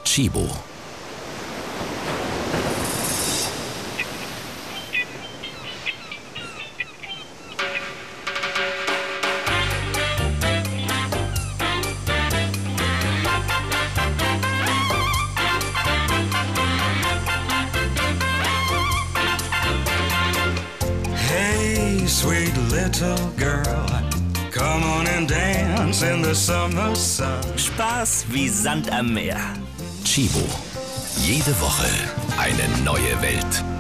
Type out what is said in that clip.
Tchibo. Hey, sweet little girl, come on and dance in the summer sun. Spaß wie Sand am Meer. Tchibo. Jede Woche eine neue Welt.